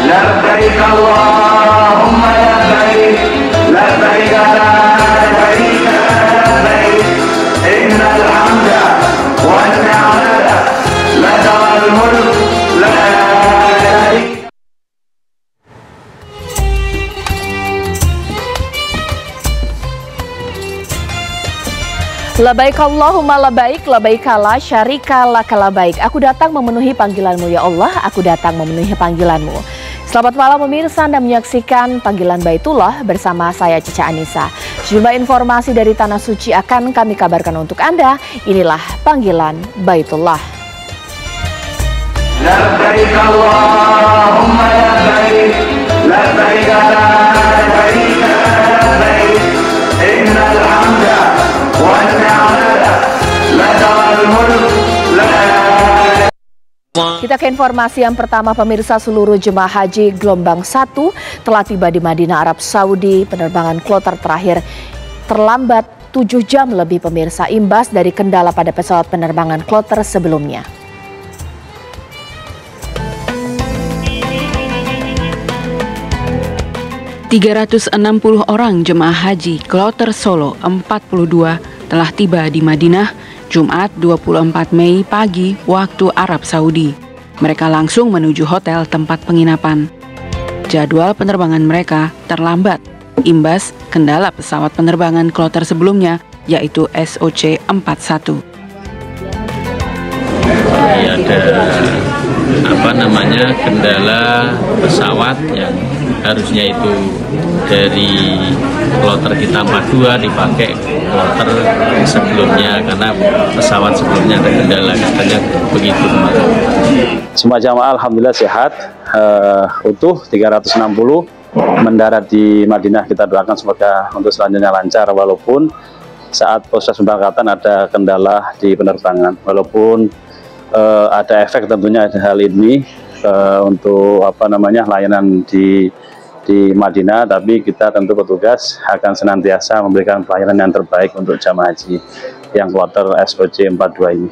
لبيك اللهم لبيك لبيك لا شريك لك لبيك إن الحمد والنعمة لك والملك لا شريك. Labaik Allahumma labaik, labaika la syarika laka labaik. Aku datang memenuhi panggilanmu ya Allah, aku datang memenuhi panggilanmu. Selamat malam pemirsa, Anda menyaksikan Panggilan Baitullah bersama saya Cica Anissa. Sejumlah informasi dari Tanah Suci akan kami kabarkan untuk Anda. Inilah Panggilan Baitullah. لبيك اللهم لبيك لبيك لا شريك لك لبيك إن الحمد والنعمة لك والملك لا. Kita ke informasi yang pertama pemirsa, seluruh jemaah haji gelombang 1 telah tiba di Madinah, Arab Saudi. Penerbangan kloter terakhir terlambat 7 jam lebih pemirsa, imbas dari kendala pada pesawat penerbangan kloter sebelumnya. ...360 orang jemaah haji kloter Solo 42 telah tiba di Madinah Jumat 24 Mei pagi waktu Arab Saudi. Mereka langsung menuju hotel tempat penginapan. Jadwal penerbangan mereka terlambat, imbas kendala pesawat penerbangan kloter sebelumnya, yaitu SOC 41. Ada kendala pesawat yang harusnya itu dari kloter kita 42 dipakai kloter sebelumnya karena pesawat sebelumnya ada kendala, katanya begitu kemarin. Semua jamaah alhamdulillah sehat, utuh 360 mendarat di Madinah. Kita doakan semoga untuk selanjutnya lancar, walaupun saat proses pemberangkatan ada kendala di penerbangan, walaupun ada efek tentunya hal ini untuk layanan di Madinah, tapi kita tentu petugas akan senantiasa memberikan pelayanan yang terbaik untuk jamaah haji yang kloter SOC 42 ini.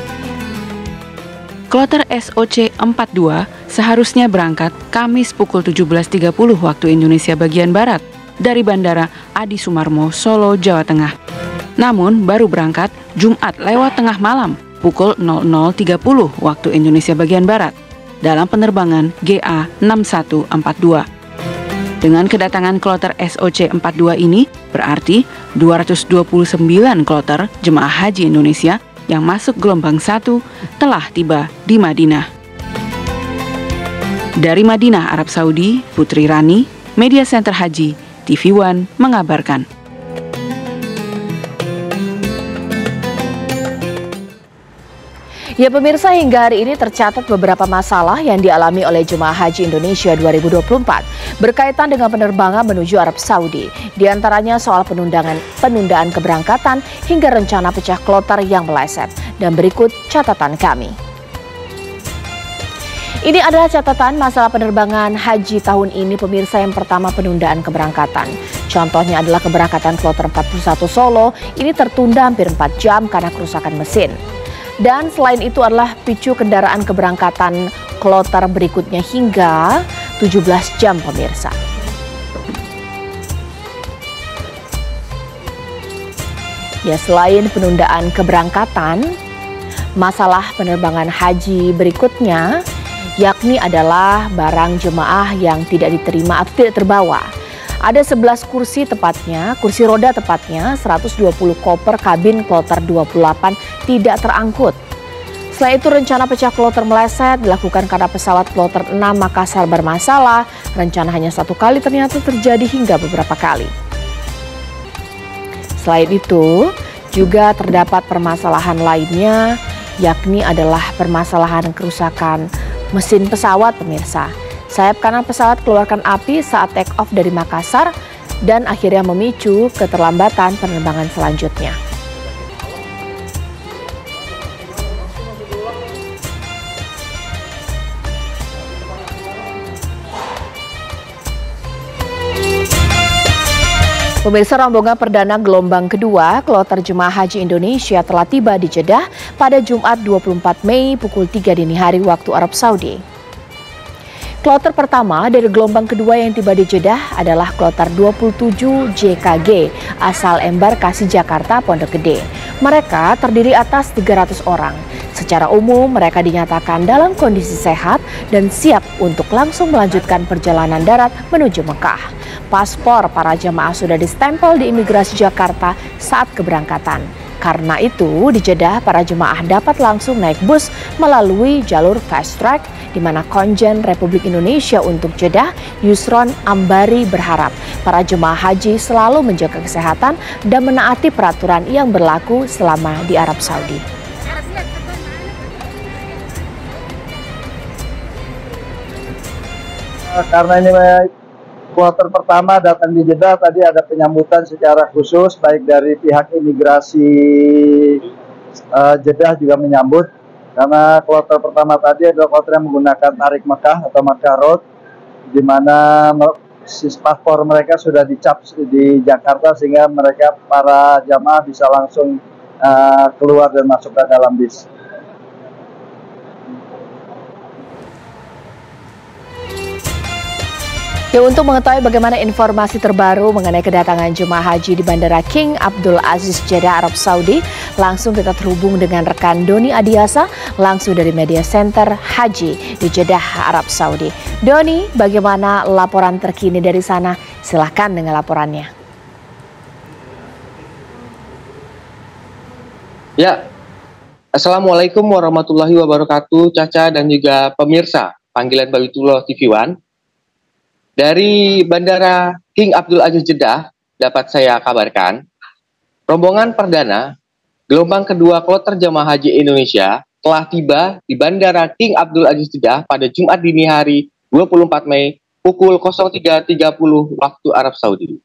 Kloter SOC 42 seharusnya berangkat Kamis pukul 17.30 waktu Indonesia bagian Barat dari Bandara Adi Sumarmo, Solo, Jawa Tengah. Namun baru berangkat Jumat lewat tengah malam pukul 00.30 waktu Indonesia bagian Barat dalam penerbangan GA 6142. Dengan kedatangan kloter SOC 42 ini berarti 229 kloter jemaah haji Indonesia yang masuk gelombang 1 telah tiba di Madinah. Dari Madinah, Arab Saudi, Putri Rani, Media Center Haji, TV One mengabarkan. Ya pemirsa, hingga hari ini tercatat beberapa masalah yang dialami oleh jemaah haji Indonesia 2024 berkaitan dengan penerbangan menuju Arab Saudi. Di antaranya soal penundaan keberangkatan hingga rencana pecah kloter yang meleset. Dan berikut catatan kami. Ini adalah catatan masalah penerbangan haji tahun ini pemirsa. Yang pertama, penundaan keberangkatan. Contohnya adalah keberangkatan kloter 41 Solo ini tertunda hampir 4 jam karena kerusakan mesin. Dan selain itu adalah picu kendaraan keberangkatan kloter berikutnya hingga 17 jam pemirsa. Ya, selain penundaan keberangkatan, masalah penerbangan haji berikutnya yakni adalah barang jemaah yang tidak diterima atau tidak terbawa. Ada 11 kursi tepatnya, kursi roda tepatnya, 120 koper kabin kloter 28 tidak terangkut. Selain itu rencana pecah kloter meleset dilakukan karena pesawat kloter 6 Makassar bermasalah. Rencana hanya 1 kali ternyata terjadi hingga beberapa kali. Selain itu juga terdapat permasalahan lainnya, yakni adalah permasalahan kerusakan mesin pesawat pemirsa. Sayap kanan pesawat keluarkan api saat take off dari Makassar dan akhirnya memicu keterlambatan penerbangan selanjutnya. Pemirsa, rombongan perdana gelombang kedua kloter jemaah haji Indonesia telah tiba di Jeddah pada Jumat 24 Mei pukul 3 dini hari waktu Arab Saudi. Kloter pertama dari gelombang kedua yang tiba di Jeddah adalah kloter 27 JKG asal embarkasi Jakarta Pondok Gede. Mereka terdiri atas 300 orang. Secara umum mereka dinyatakan dalam kondisi sehat dan siap untuk langsung melanjutkan perjalanan darat menuju Mekah. Paspor para jemaah sudah distempel di imigrasi Jakarta saat keberangkatan. Karena itu, di Jeddah para jemaah dapat langsung naik bus melalui jalur fast track, di mana Konjen Republik Indonesia untuk Jeddah, Yusron Ambari, berharap para jemaah haji selalu menjaga kesehatan dan menaati peraturan yang berlaku selama di Arab Saudi. Karena ini kloter pertama datang di Jeddah, tadi ada penyambutan secara khusus baik dari pihak imigrasi Jeddah juga menyambut, karena kloter pertama tadi adalah kloter yang menggunakan tarik Mekah atau Makkah Road, di mana paspor mereka sudah dicap di Jakarta sehingga mereka para jamaah bisa langsung keluar dan masuk ke dalam bis. Ya, untuk mengetahui bagaimana informasi terbaru mengenai kedatangan jemaah haji di Bandara King Abdul Aziz Jeddah, Arab Saudi, langsung kita terhubung dengan rekan Doni Adiasa langsung dari Media Center Haji di Jeddah, Arab Saudi. Doni, bagaimana laporan terkini dari sana? Silahkan dengan laporannya. Ya, Assalamualaikum warahmatullahi wabarakatuh, Caca dan juga pemirsa panggilan Baitullah TV One. Dari Bandara King Abdul Aziz Jeddah dapat saya kabarkan, rombongan perdana gelombang kedua kloter jemaah haji Indonesia telah tiba di Bandara King Abdul Aziz Jeddah pada Jumat dini hari 24 Mei pukul 03.30 waktu Arab Saudi.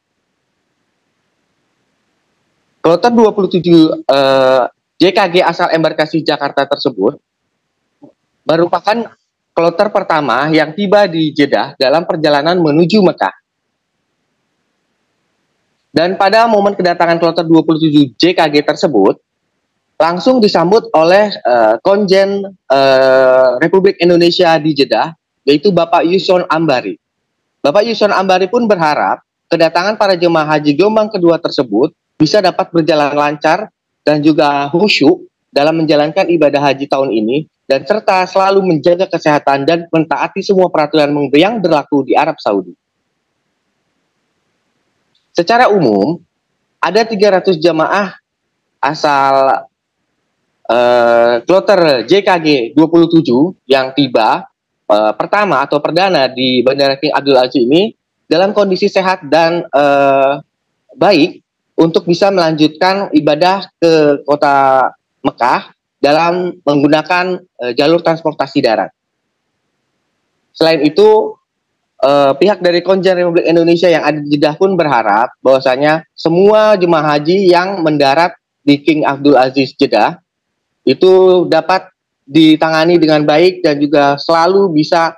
Kloter 27 JKG asal embarkasi Jakarta tersebut merupakan kloter pertama yang tiba di Jeddah dalam perjalanan menuju Mekah. Dan pada momen kedatangan kloter 27 JKG tersebut, langsung disambut oleh Konjen Republik Indonesia di Jeddah, yaitu Bapak Yusron Ambari. Bapak Yusron Ambari pun berharap kedatangan para jemaah haji gelombang kedua tersebut bisa dapat berjalan lancar dan juga khusyuk dalam menjalankan ibadah haji tahun ini, dan serta selalu menjaga kesehatan dan mentaati semua peraturan yang berlaku di Arab Saudi. Secara umum, ada 300 jamaah asal kloter JKG 27 yang tiba pertama atau perdana di Bandara King Abdul Aziz ini dalam kondisi sehat dan baik untuk bisa melanjutkan ibadah ke kota Mekah dalam menggunakan jalur transportasi darat. Selain itu, pihak dari Konjen Republik Indonesia yang ada di Jeddah pun berharap bahwasanya semua jemaah haji yang mendarat di King Abdul Aziz Jeddah itu dapat ditangani dengan baik dan juga selalu bisa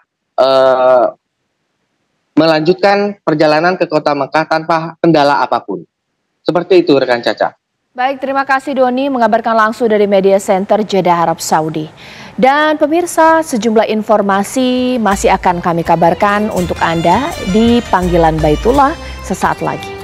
melanjutkan perjalanan ke kota Mekah tanpa kendala apapun. Seperti itu, rekan Caca. Baik, terima kasih Doni mengabarkan langsung dari Media Center Jeddah, Arab Saudi. Dan pemirsa, sejumlah informasi masih akan kami kabarkan untuk Anda di Panggilan Baitullah sesaat lagi.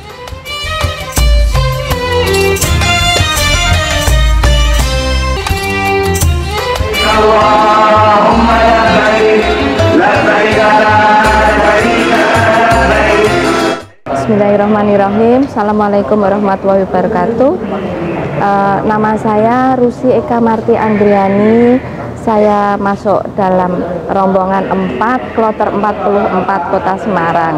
Allahumma labbaik, labbaik la syarika lak. Bismillahirrahmanirrahim. Assalamualaikum warahmatullahi wabarakatuh. Nama saya Rusi Eka Marti Andriani. Saya masuk dalam rombongan 4 kloter 44 Kota Semarang.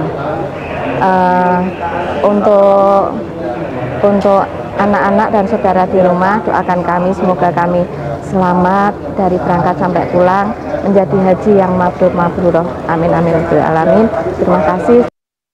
Untuk anak-anak dan saudara di rumah, doakan kami semoga kami selamat dari berangkat sampai pulang menjadi haji yang mabrur. Amin amin alamin. Terima kasih.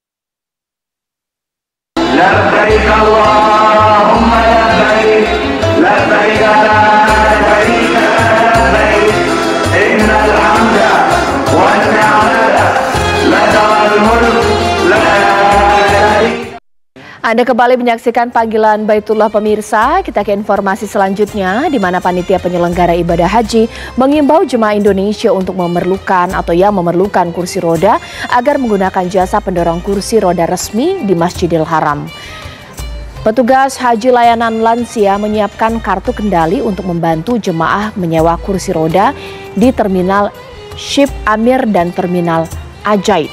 Labbaik Allahumma labbaik, labbaik la syarika lak, innal hamda wan ni'mata lakal mulk la syarika. Anda kembali menyaksikan panggilan Baitullah pemirsa. Kita ke informasi selanjutnya, di mana panitia penyelenggara ibadah haji mengimbau jemaah Indonesia untuk memerlukan kursi roda agar menggunakan jasa pendorong kursi roda resmi di Masjidil Haram. Petugas haji layanan lansia menyiapkan kartu kendali untuk membantu jemaah menyewa kursi roda di terminal Ship Amir dan terminal Ajaib.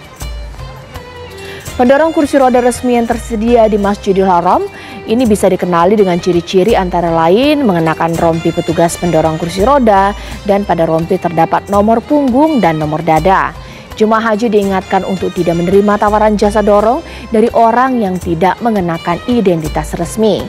Pendorong kursi roda resmi yang tersedia di Masjidil Haram ini bisa dikenali dengan ciri-ciri antara lain mengenakan rompi petugas pendorong kursi roda dan pada rompi terdapat nomor punggung dan nomor dada. Jemaah haji diingatkan untuk tidak menerima tawaran jasa dorong dari orang yang tidak mengenakan identitas resmi.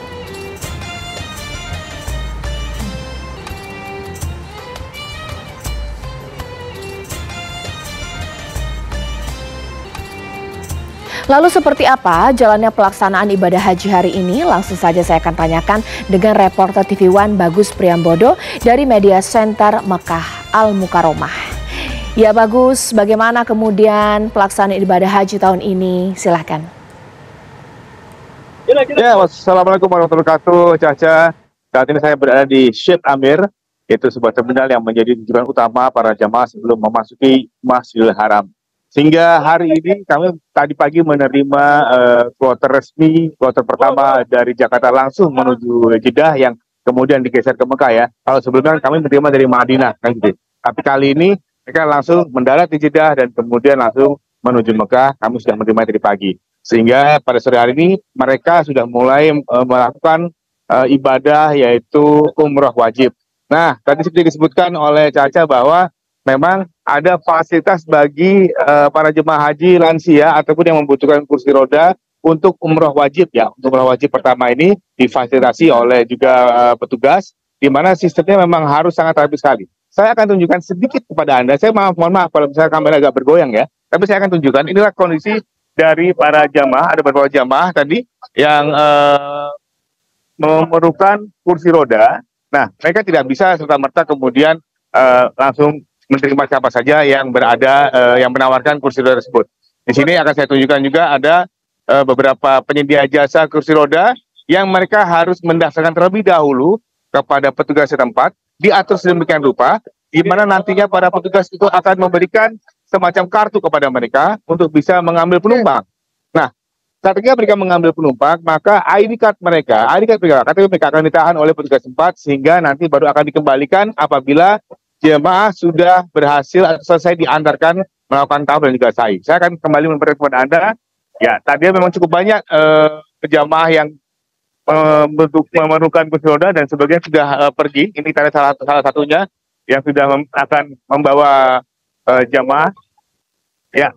Lalu seperti apa jalannya pelaksanaan ibadah haji hari ini? Langsung saja saya akan tanyakan dengan reporter TV One Bagus Priambodo dari Media Center Mekah Al Mukarromah. Ya Bagus, bagaimana kemudian pelaksanaan ibadah haji tahun ini? Silahkan. Ya, wassalamualaikum warahmatullahi wabarakatuh, Caca. Saat ini saya berada di Ship Amir, yaitu sebuah terminal yang menjadi tujuan utama para jamaah sebelum memasuki Masjidil Haram. Sehingga hari ini kami tadi pagi menerima kloter resmi, kloter pertama dari Jakarta langsung menuju Jeddah yang kemudian digeser ke Mekah ya. Kalau sebelumnya kami menerima dari Madinah kan gitu. Tapi kali ini mereka langsung mendarat di Jeddah dan kemudian langsung menuju Mekah. Kami sudah menerima dari pagi. Sehingga pada sore hari ini mereka sudah mulai melakukan ibadah yaitu umroh wajib. Nah, tadi seperti disebutkan oleh Caca bahwa memang ada fasilitas bagi para jemaah haji lansia ataupun yang membutuhkan kursi roda untuk umroh wajib ya. Untuk umroh wajib pertama ini difasilitasi oleh juga petugas, di mana sistemnya memang harus sangat rapi sekali. Saya akan tunjukkan sedikit kepada Anda. Saya mohon maaf kalau misalnya kamera agak bergoyang ya. Tapi saya akan tunjukkan inilah kondisi dari para jamaah. Ada beberapa jamaah tadi yang memerlukan kursi roda. Nah, mereka tidak bisa serta-merta kemudian langsung menerima siapa saja yang berada yang menawarkan kursi roda tersebut. Di sini akan saya tunjukkan juga ada beberapa penyedia jasa kursi roda yang mereka harus mendaftarkan terlebih dahulu kepada petugas setempat, diatur sedemikian rupa, di mana nantinya para petugas itu akan memberikan semacam kartu kepada mereka untuk bisa mengambil penumpang. Nah, ketika mereka mengambil penumpang, maka ID card mereka akan ditahan oleh petugas setempat sehingga nanti baru akan dikembalikan apabila jemaah sudah berhasil atau selesai diantarkan melakukan tawaf dan juga sa'i. Saya akan kembali memperlihatkan kepada Anda. Ya, tadi memang cukup banyak jemaah yang memerlukan kursi roda dan sebagian sudah pergi. Ini tadi salah satunya yang sudah akan membawa jemaah. Ya,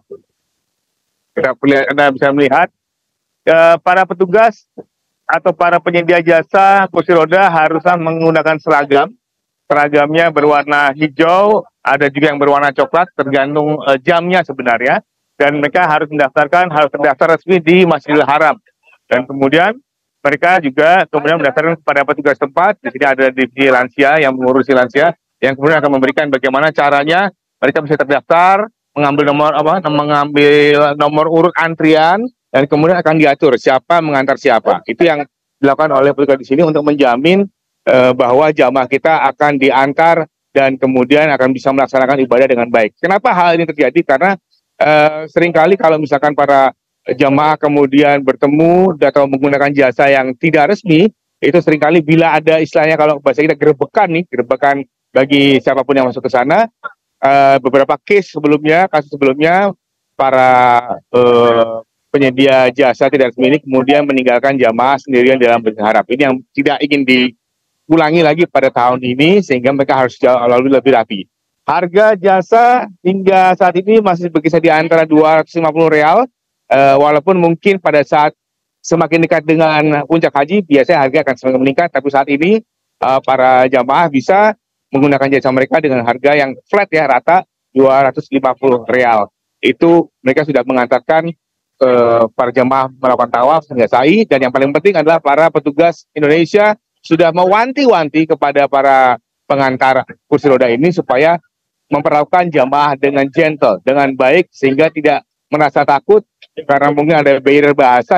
Anda bisa melihat para petugas atau para penyedia jasa kursi roda haruslah menggunakan seragam. Seragamnya berwarna hijau, ada juga yang berwarna coklat, tergantung jamnya sebenarnya. Dan mereka harus terdaftar resmi di Masjidil Haram. Dan kemudian mereka juga mendaftarkan kepada petugas tempat. Di sini ada divisi lansia yang mengurusi lansia, yang kemudian akan memberikan bagaimana caranya mereka bisa terdaftar, mengambil nomor urut antrian, dan kemudian akan diatur siapa mengantar siapa. Itu yang dilakukan oleh petugas di sini untuk menjamin bahwa jamaah kita akan diantar dan kemudian akan bisa melaksanakan ibadah dengan baik. Kenapa hal ini terjadi? Karena seringkali kalau misalkan para jamaah kemudian bertemu atau menggunakan jasa yang tidak resmi, itu seringkali bila ada istilahnya kalau bahasa kita gerebekan bagi siapapun yang masuk ke sana. Beberapa kasus sebelumnya para penyedia jasa tidak resmi ini kemudian meninggalkan jamaah sendirian dalam Masjidil Haram. Ini yang tidak ingin ulangi lagi pada tahun ini sehingga mereka harus lalu lebih rapi. Harga jasa hingga saat ini masih berkisar di antara 250 real, walaupun mungkin pada saat semakin dekat dengan puncak haji biasanya harga akan semakin meningkat, tapi saat ini para jamaah bisa menggunakan jasa mereka dengan harga yang flat ya, rata 250 real. Itu mereka sudah mengantarkan para jamaah melakukan tawaf hingga sa'i, dan yang paling penting adalah para petugas Indonesia sudah mewanti-wanti kepada para pengantar kursi roda ini supaya memperlakukan jamaah dengan gentle, dengan baik, sehingga tidak merasa takut karena mungkin ada barrier bahasa ya.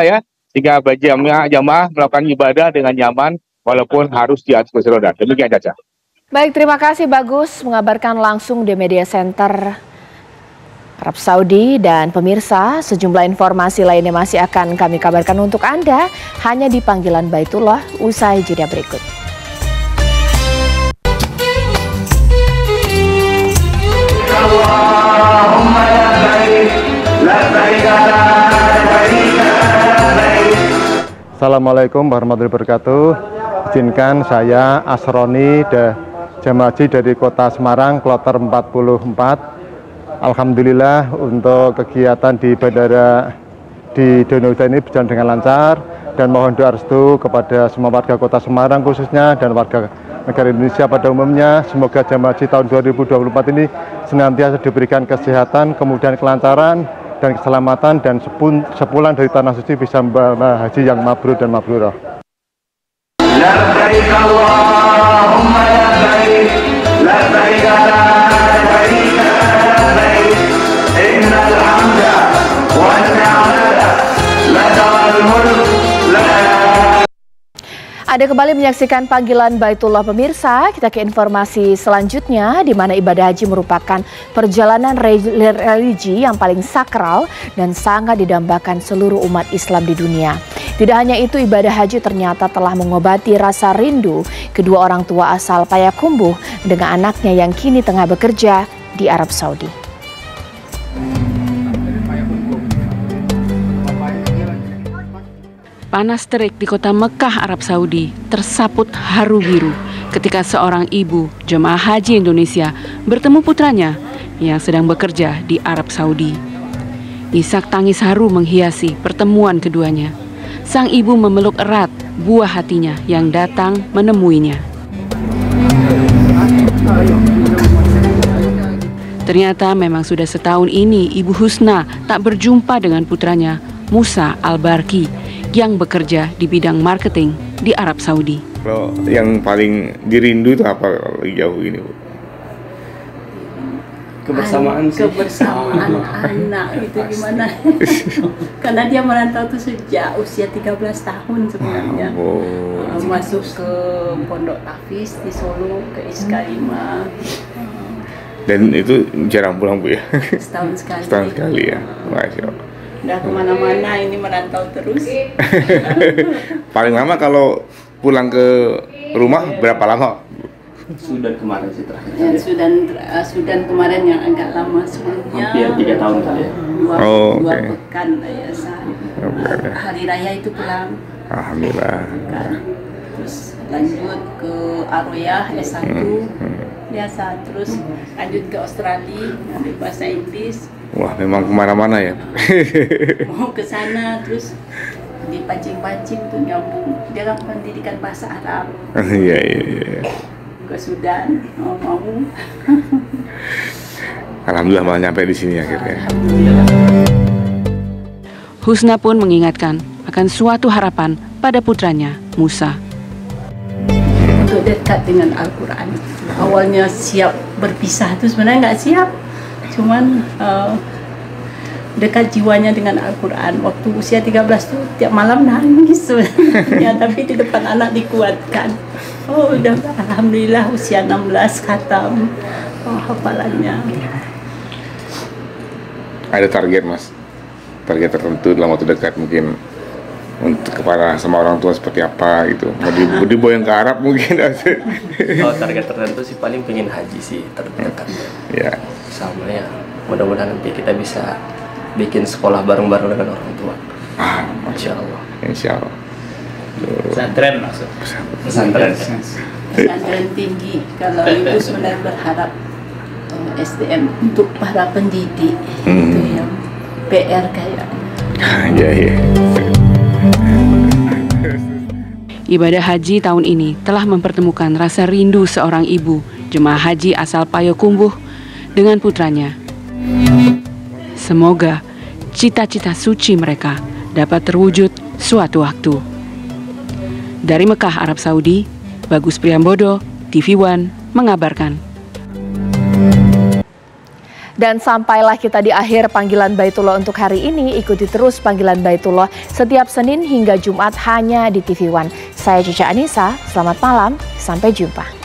sehingga jamaah melakukan ibadah dengan nyaman walaupun harus di atas kursi roda. Demikian Caca. Baik, terima kasih Bagus mengabarkan langsung di Media Center Arab Saudi. Dan pemirsa, sejumlah informasi lainnya masih akan kami kabarkan untuk Anda hanya di Panggilan Baitullah usai jeda berikut. Assalamualaikum warahmatullahi wabarakatuh. Izinkan saya Asroni jamaah haji dari Kota Semarang, Kloter 44. Alhamdulillah untuk kegiatan di Bandara di Donohudan ini berjalan dengan lancar, dan mohon doa restu kepada semua warga Kota Semarang khususnya dan warga negara Indonesia pada umumnya. Semoga jamaah haji tahun 2024 ini senantiasa diberikan kesehatan, kemudian kelancaran dan keselamatan, dan sepulang dari tanah suci bisa membawa haji yang mabrur dan mabrurah. Labbaik Allahumma labbaik, labbaik la syarika labbaik, innal hamda wan ni'mata lakal mulk la. Anda kembali menyaksikan Panggilan Baitullah pemirsa. Kita ke informasi selanjutnya, di mana ibadah haji merupakan perjalanan religi yang paling sakral dan sangat didambakan seluruh umat Islam di dunia. Tidak hanya itu, ibadah haji ternyata telah mengobati rasa rindu kedua orang tua asal Payakumbuh dengan anaknya yang kini tengah bekerja di Arab Saudi. Panas terik di kota Mekah, Arab Saudi tersaput haru biru ketika seorang ibu jemaah haji Indonesia bertemu putranya yang sedang bekerja di Arab Saudi. Isak tangis haru menghiasi pertemuan keduanya. Sang ibu memeluk erat buah hatinya yang datang menemuinya. Ternyata memang sudah setahun ini Ibu Husna tak berjumpa dengan putranya Musa Al-Barki yang bekerja di bidang marketing di Arab Saudi. Kalau yang paling dirindu itu apa lagi jauh ini, Bu? Kebersamaan anak itu gimana? Karena dia merantau tuh sejak usia 13 tahun sebenarnya. Masuk ke Pondok Tafis di Solo, ke SK5. Dan itu jarang pulang, Bu ya? Setahun sekali. Setahun sekali ya, Masya Allah. Udah kemana-mana ini merantau terus. Paling lama kalau pulang ke rumah berapa lama? Sudan kemarin sih terakhir. Ya, Sudan kemarin yang agak lama sebelumnya. Hampir 3 tahun kali ya. Dua pekan ya, hari raya itu pulang. Alhamdulillah. Terus lanjut ke Aroyah S1 biasa, terus lanjut ke Australia ambil bahasa Inggris. Wah, memang kemana-mana ya. Mau ke sana terus dipancing-pancing tuh nyambung. Dia kan pendidikan bahasa Arab. Iya. Ke Sudan mau. Alhamdulillah malah nyampe di sini akhirnya. Husna pun mengingatkan akan suatu harapan pada putranya Musa. Untuk dekat dengan Al-Quran. Awalnya siap berpisah itu sebenarnya nggak siap. Cuman dekat jiwanya dengan Al-Quran. Waktu usia 13 tuh tiap malam nangis sebenarnya, tapi di depan anak dikuatkan. Oh udah, alhamdulillah usia 16 khatam hafalannya. Ada target, Mas? Target tertentu dalam waktu dekat mungkin untuk kepada sama orang tua seperti apa gitu? Mau diboyong ke Arab mungkin? Kalau target tertentu sih paling pengen haji sih terdekat. Ya. Sama ya, mudah-mudahan nanti kita bisa bikin sekolah bareng-bareng dengan orang tua. Insya Allah. Insya Allah. Pesantren maksud. Pesantren tinggi. Kalau ibu sebenarnya berharap SDM untuk para pendidik itu yang PR kayak. Iya. Ibadah haji tahun ini telah mempertemukan rasa rindu seorang ibu jemaah haji asal Payakumbuh dengan putranya. Semoga cita-cita suci mereka dapat terwujud suatu waktu. Dari Mekah, Arab Saudi, Bagus Priambodo, TV One mengabarkan. Dan sampailah kita di akhir panggilan Baitullah untuk hari ini. Ikuti terus panggilan Baitullah setiap Senin hingga Jumat hanya di TV One. Saya Cica Anissa, selamat malam, sampai jumpa.